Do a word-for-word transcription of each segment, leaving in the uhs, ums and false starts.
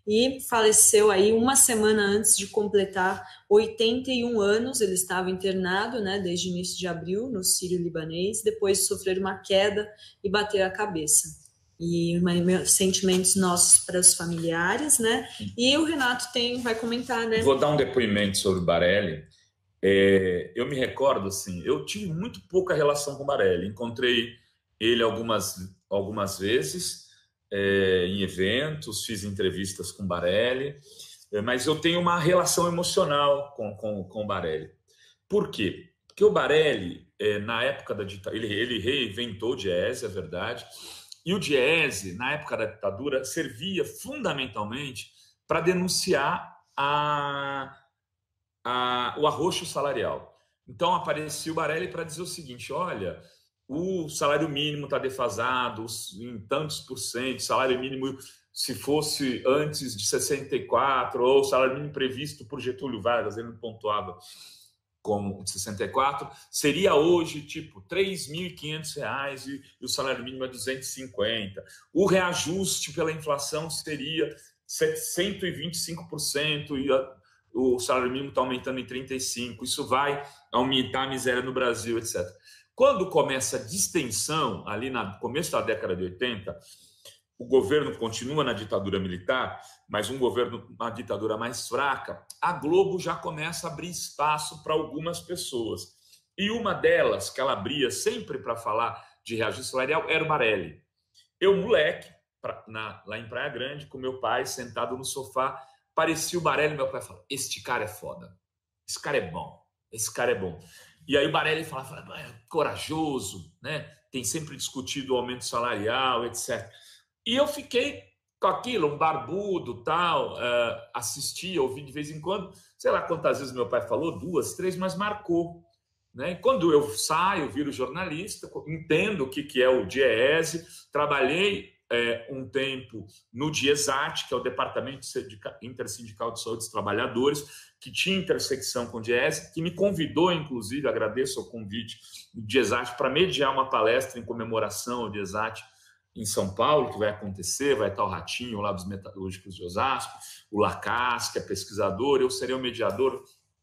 e faleceu aí uma semana antes de completar oitenta e um anos. Ele estava internado, né, desde o início de abril no Sírio-Libanês, depois de sofrer uma queda e bater a cabeça. E sentimentos nossos para os familiares, né? E o Renato tem, vai comentar, né? Vou dar um depoimento sobre o Barelli. É, eu me recordo, assim, eu tive muito pouca relação com o Barelli. Encontrei ele algumas, algumas vezes é, em eventos, fiz entrevistas com o Barelli, é, mas eu tenho uma relação emocional com, com, com o Barelli. Por quê? Porque o Barelli, é, na época da ditadura, ele, ele reinventou o Diese, é verdade, e o Diese, na época da ditadura, servia fundamentalmente para denunciar a, a, o arroxo salarial. Então aparecia o Barelli para dizer o seguinte: olha, o salário mínimo está defasado em tantos por cento, salário mínimo, se fosse antes de sessenta e quatro, ou o salário mínimo previsto por Getúlio Vargas, ele não pontuava como sessenta e quatro, seria hoje tipo três mil e quinhentos reais e, e o salário mínimo é duzentos e cinquenta. O reajuste pela inflação seria cento e vinte e cinco por cento e a, o salário mínimo está aumentando em trinta e cinco por cento. Isso vai aumentar a miséria no Brasil, etcétera. Quando começa a distensão, ali no começo da década de oitenta, o governo continua na ditadura militar, mas um governo, uma ditadura mais fraca, a Globo já começa a abrir espaço para algumas pessoas. E uma delas, que ela abria sempre para falar de reajuste salarial, era o Barelli. Eu, moleque, pra, na, lá em Praia Grande, com meu pai, sentado no sofá, parecia o Barelli, meu pai falou: este cara é foda, esse cara é bom, esse cara é bom. E aí o Barelli fala, fala é corajoso, né? Tem sempre discutido o aumento salarial, etcétera. E eu fiquei com aquilo, um barbudo, tal, uh, assistia, ouvi de vez em quando, sei lá quantas vezes meu pai falou, duas, três, mas marcou. Né? E quando eu saio, viro jornalista, entendo o que, que é o Diese, trabalhei é, um tempo no DIESAT, que é o Departamento Intersindical de Saúde dos Trabalhadores, que tinha intersecção com o Diese, que me convidou, inclusive, agradeço o convite do DIESAT, para mediar uma palestra em comemoração ao DIESAT, em São Paulo, que vai acontecer, vai estar o Ratinho lá dos Metalúrgicos de Osasco, o Lacas, que é pesquisador, eu serei o mediador.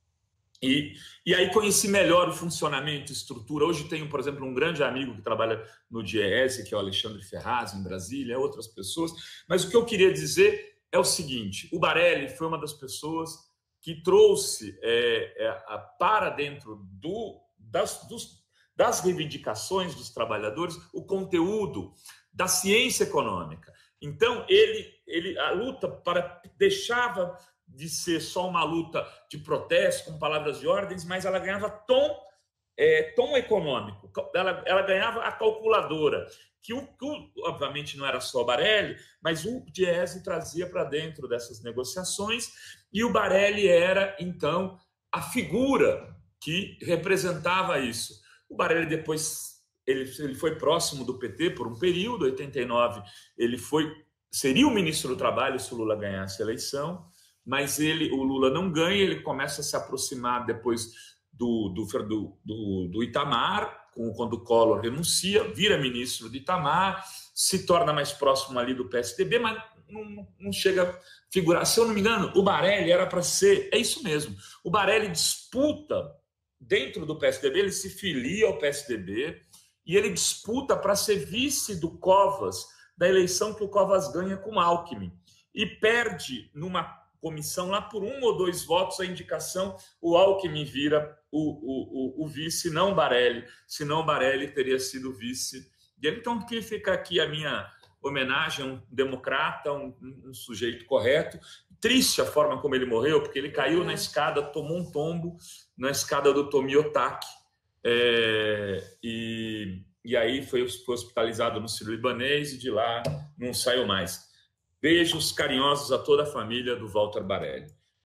E, e aí conheci melhor o funcionamento, estrutura. Hoje tenho, por exemplo, um grande amigo que trabalha no Diese, que é o Alexandre Ferraz, em Brasília, outras pessoas. Mas o que eu queria dizer é o seguinte: o Barelli foi uma das pessoas que trouxe é, é, para dentro do, das, dos, das reivindicações dos trabalhadores o conteúdo da ciência econômica. Então, ele, ele, a luta para, deixava de ser só uma luta de protesto com palavras de ordens, mas ela ganhava tom, é, tom econômico, ela, ela ganhava a calculadora, que, o, que o, obviamente não era só o Barelli, mas o Diese trazia para dentro dessas negociações, e o Barelli era, então, a figura que representava isso. O Barelli depois... Ele, ele foi próximo do P T por um período, em oitenta e nove ele foi, seria o ministro do Trabalho se o Lula ganhasse a eleição, mas ele, o Lula não ganha, ele começa a se aproximar depois do, do, do, do Itamar, quando o Collor renuncia, vira ministro do Itamar, se torna mais próximo ali do P S D B, mas não, não chega a figurar. Se eu não me engano, o Barelli era para ser, é isso mesmo, o Barelli disputa dentro do P S D B, ele se filia ao P S D B, e ele disputa para ser vice do Covas, da eleição que o Covas ganha com Alckmin. E perde numa comissão lá por um ou dois votos a indicação, o Alckmin vira o, o, o, o vice, não o Barelli. Senão o Barelli teria sido vice dele. Então, que fica aqui a minha homenagem a um democrata, um, um sujeito correto. Triste a forma como ele morreu, porque ele caiu na escada, tomou um tombo na escada do Tomiotaki. É, e, e aí foi, foi hospitalizado no Sírio-Libanês e de lá não saiu mais. Beijos carinhosos a toda a família do Walter Barelli.